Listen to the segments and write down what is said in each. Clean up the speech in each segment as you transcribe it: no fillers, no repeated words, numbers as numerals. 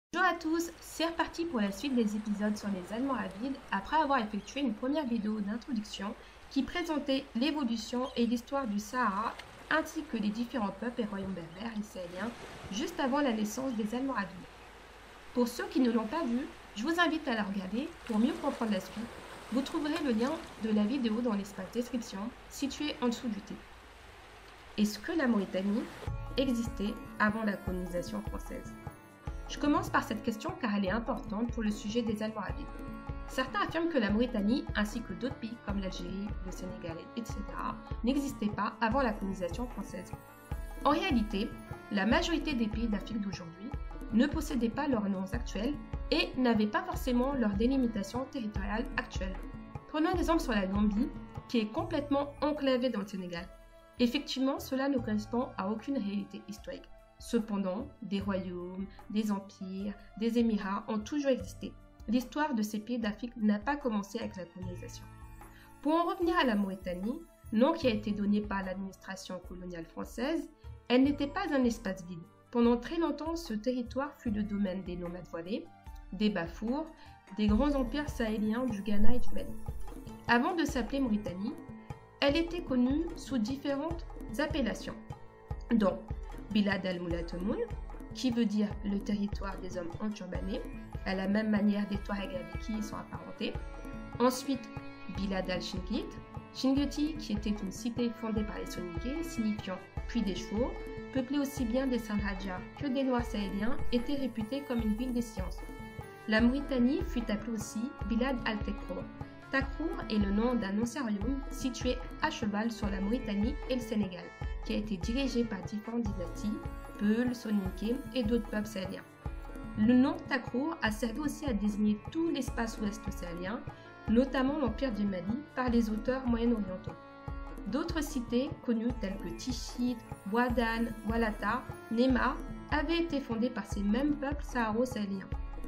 Bonjour à tous, c'est reparti pour la suite des épisodes sur les Almoravides après avoir effectué une première vidéo d'introduction qui présentait l'évolution et l'histoire du Sahara ainsi que les différents peuples et royaumes berbères et sahéliens juste avant la naissance des Almoravides. Pour ceux qui ne l'ont pas vu, je vous invite à la regarder pour mieux comprendre la suite. Vous trouverez le lien de la vidéo dans l'espace description situé en dessous du titre. Est-ce que la Mauritanie existait avant la colonisation française ? Je commence par cette question car elle est importante pour le sujet des Almoravides. Certains affirment que la Mauritanie, ainsi que d'autres pays comme l'Algérie, le Sénégal, etc., n'existaient pas avant la colonisation française. En réalité, la majorité des pays d'Afrique d'aujourd'hui ne possédaient pas leurs noms actuels et n'avaient pas forcément leur délimitation territoriale actuelle. Prenons un exemple sur la Gambie, qui est complètement enclavée dans le Sénégal. Effectivement, cela ne correspond à aucune réalité historique. Cependant, des royaumes, des empires, des émirats ont toujours existé. L'histoire de ces pays d'Afrique n'a pas commencé avec la colonisation. Pour en revenir à la Mauritanie, nom qui a été donné par l'administration coloniale française, elle n'était pas un espace vide. Pendant très longtemps, ce territoire fut le domaine des nomades voilés, des Bafours, des grands empires sahéliens du Ghana et du Mali. Avant de s'appeler Mauritanie, elle était connue sous différentes appellations, dont Bilad al-Moulatomoun, qui veut dire le territoire des hommes enturbanés, à la même manière des Touaregs avec qui ils sont apparentés. Ensuite, Bilad al-Shingit, Shingeti, qui était une cité fondée par les Soninké, signifiant puits des chevaux, peuplée aussi bien des Sanhaja que des Noirs sahéliens, était réputée comme une ville des sciences. La Mauritanie fut appelée aussi Bilad al-Tekrour. Takrour est le nom d'un ancien royaume situé à cheval sur la Mauritanie et le Sénégal, qui a été dirigé par différentes dynasties, Peuls, Soninké et d'autres peuples sahéliens. Le nom Takrour a servi aussi à désigner tout l'espace ouest sahélien, notamment l'Empire du Mali, par les auteurs moyen-orientaux. D'autres cités connues telles que Tichit, Ouadane, Oualata, Nema avaient été fondées par ces mêmes peuples saharo-sahéliens.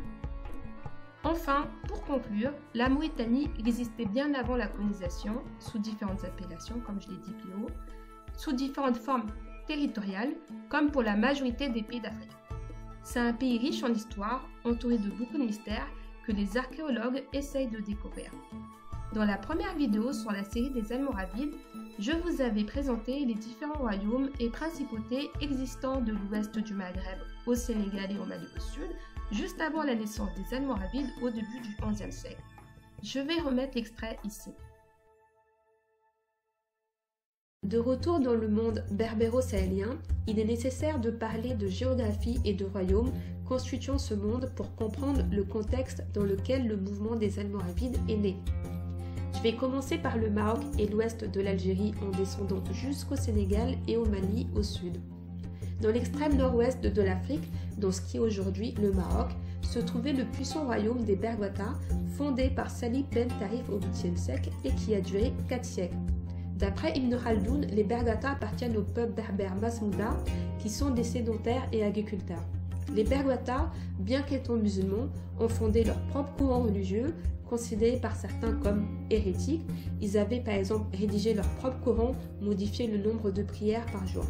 Enfin, pour conclure, la Mauritanie existait bien avant la colonisation, sous différentes appellations, comme je l'ai dit plus haut, sous différentes formes territoriales, comme pour la majorité des pays d'Afrique. C'est un pays riche en histoire, entouré de beaucoup de mystères, que les archéologues essayent de découvrir. Dans la première vidéo sur la série des Almoravides, je vous avais présenté les différents royaumes et principautés existants de l'ouest du Maghreb au Sénégal et au Mali au sud, juste avant la naissance des Almoravides au début du XIe siècle. Je vais remettre l'extrait ici. De retour dans le monde berbéro-sahélien, il est nécessaire de parler de géographie et de royaumes constituant ce monde pour comprendre le contexte dans lequel le mouvement des Almoravides est né. Je vais commencer par le Maroc et l'ouest de l'Algérie en descendant jusqu'au Sénégal et au Mali au sud. Dans l'extrême nord-ouest de l'Afrique, dans ce qui est aujourd'hui le Maroc, se trouvait le puissant royaume des Bergwata, fondé par Salih Ben Tarif au 8e siècle et qui a duré 4 siècles. D'après Ibn Khaldoun, les Bergwata appartiennent au peuple berbère Masmouda, qui sont des sédentaires et agriculteurs. Les Bergwata, bien qu'étant musulmans, ont fondé leur propre courant religieux, considéré par certains comme hérétiques. Ils avaient par exemple rédigé leur propre Coran, modifié le nombre de prières par jour.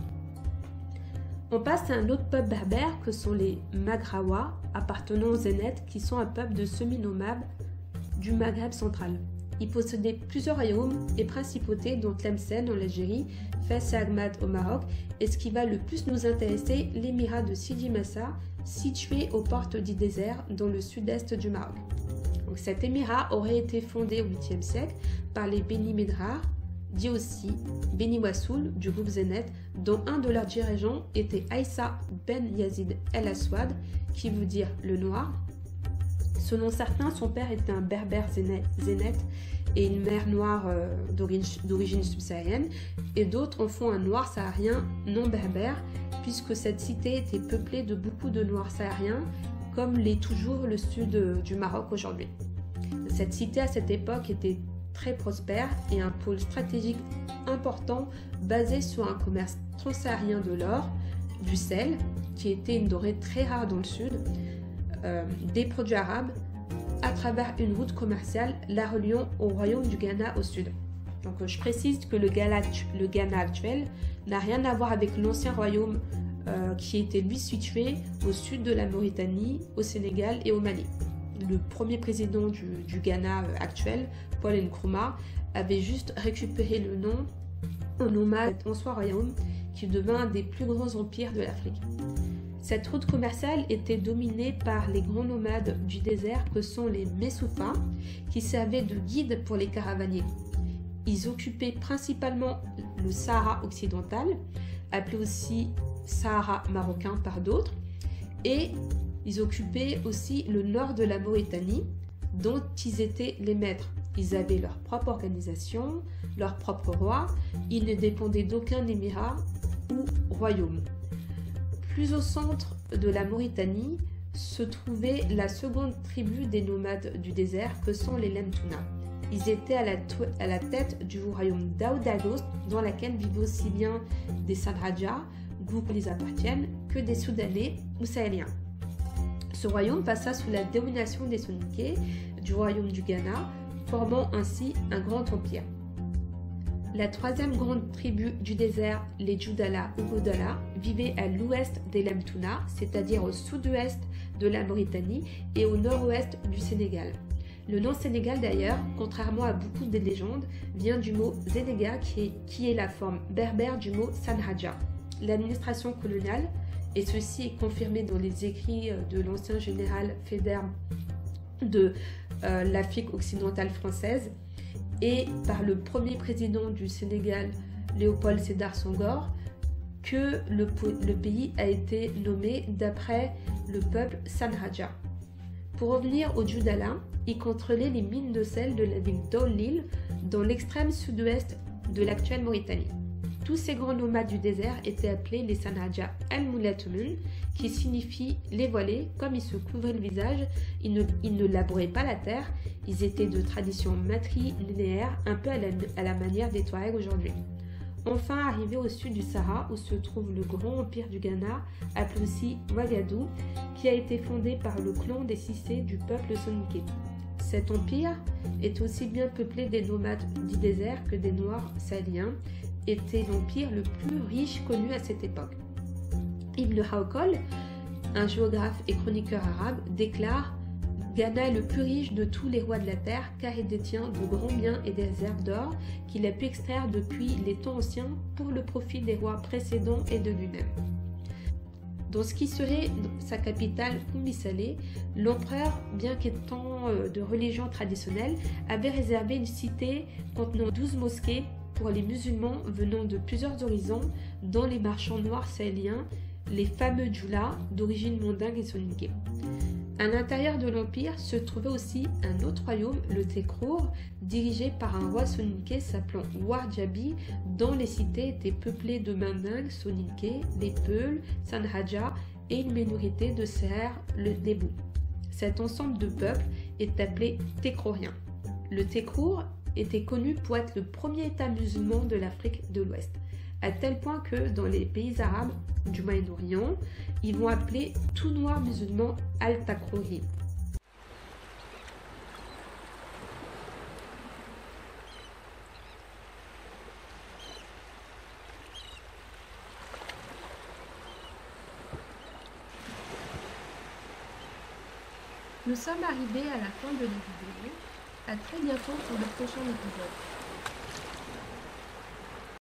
On passe à un autre peuple berbère que sont les Maghrawa, appartenant aux Zénètes, qui sont un peuple de semi-nomades du Maghreb central. Ils possédaient plusieurs royaumes et principautés, dont Tlemcen en Algérie, Fès et Agmad au Maroc, et ce qui va le plus nous intéresser, l'émirat de Sidi Massa, situé aux portes du désert dans le sud-est du Maroc. Donc, cet émirat aurait été fondé au 8e siècle par les Beni Medrar, dit aussi Beni Wassoul du groupe Zénète, dont un de leurs dirigeants était Aïssa Ben Yazid El Aswad, qui veut dire le noir. Selon certains, son père était un berbère zénète et une mère noire d'origine subsaharienne, et d'autres en font un noir saharien non berbère, puisque cette cité était peuplée de beaucoup de noirs sahariens, comme l'est toujours le sud du Maroc aujourd'hui. Cette cité à cette époque était très prospère et un pôle stratégique important basé sur un commerce transsaharien de l'or, du sel, qui était une denrée très rare dans le sud, des produits arabes, à travers une route commerciale la reliant au royaume du Ghana au sud. Donc je précise que le Ghana actuel n'a rien à voir avec l'ancien royaume qui était lui situé au sud de la Mauritanie, au Sénégal et au Mali. Le premier président du Ghana actuel, Paul Nkrumah, avait juste récupéré le nom en nomade François Royaume, qui devint un des plus grands empires de l'Afrique. Cette route commerciale était dominée par les grands nomades du désert que sont les Messoufas, qui servaient de guides pour les caravaniers. Ils occupaient principalement le Sahara occidental, appelé aussi Sahara marocain par d'autres, et ils occupaient aussi le nord de la Mauritanie, dont ils étaient les maîtres. Ils avaient leur propre organisation, leur propre roi, ils ne dépendaient d'aucun émirat ou royaume. Plus au centre de la Mauritanie se trouvait la seconde tribu des nomades du désert que sont les Lemtouna. Ils étaient à la tête du royaume d'Aoudados, dans laquelle vivaient aussi bien des Sanhaja, groupes qui les appartiennent, que des Soudanais ou Sahéliens. Ce royaume passa sous la domination des Soninké du royaume du Ghana, formant ainsi un grand empire. La troisième grande tribu du désert, les Djoudala ou Godala, vivait à l'ouest des Lemtouna, c'est-à-dire au sud-ouest de la Mauritanie et au nord-ouest du Sénégal. Le nom Sénégal d'ailleurs, contrairement à beaucoup de légendes, vient du mot Zénéga qui est la forme berbère du mot Sanhaja. L'administration coloniale, et ceci est confirmé dans les écrits de l'ancien général fédère de l'Afrique occidentale française, et par le premier président du Sénégal, Léopold Sédar Senghor, que le pays a été nommé d'après le peuple Sanhaja. Pour revenir au Djoudala, il contrôlait les mines de sel de la ville d'Oulil, dans l'extrême sud-ouest de l'actuelle Mauritanie. Tous ces grands nomades du désert étaient appelés les Sanhaja al-Moulatoumul, qui signifie les voilés. Comme ils se couvraient le visage, ils ne labouraient pas la terre, ils étaient de tradition matrilinéaire, un peu à la manière des Touaregs aujourd'hui. Enfin, arrivé au sud du Sahara, où se trouve le grand empire du Ghana, appelé aussi Ouagadou, qui a été fondé par le clan des Cissé du peuple soninké. Cet empire est aussi bien peuplé des nomades du désert que des Noirs sahéliens, était l'empire le plus riche connu à cette époque. Ibn Khaldun, un géographe et chroniqueur arabe, déclare « Ghana est le plus riche de tous les rois de la terre car il détient de grands biens et des réserves d'or qu'il a pu extraire depuis les temps anciens pour le profit des rois précédents et de lui-même. » Dans ce qui serait sa capitale, Koumbi-Salé, l'empereur, bien qu'étant de religion traditionnelle, avait réservé une cité contenant 12 mosquées pour les musulmans venant de plusieurs horizons, dont les marchands noirs sahéliens, les fameux Djoula, d'origine mandingue et soninké. À l'intérieur de l'empire se trouvait aussi un autre royaume, le Tekrour, dirigé par un roi soninké s'appelant Ouardjabi, dont les cités étaient peuplées de mandingues, soninké, les Peuls, Sanhaja et une minorité de Seher, les Bou. Cet ensemble de peuples est appelé Tekrourien. Le Tekrour était connu pour être le premier État musulman de l'Afrique de l'Ouest, à tel point que dans les pays arabes du Moyen-Orient, ils vont appeler tout noir musulman Al-Takrouri. Nous sommes arrivés à la fin de la vidéo. À très bientôt pour le prochain épisode.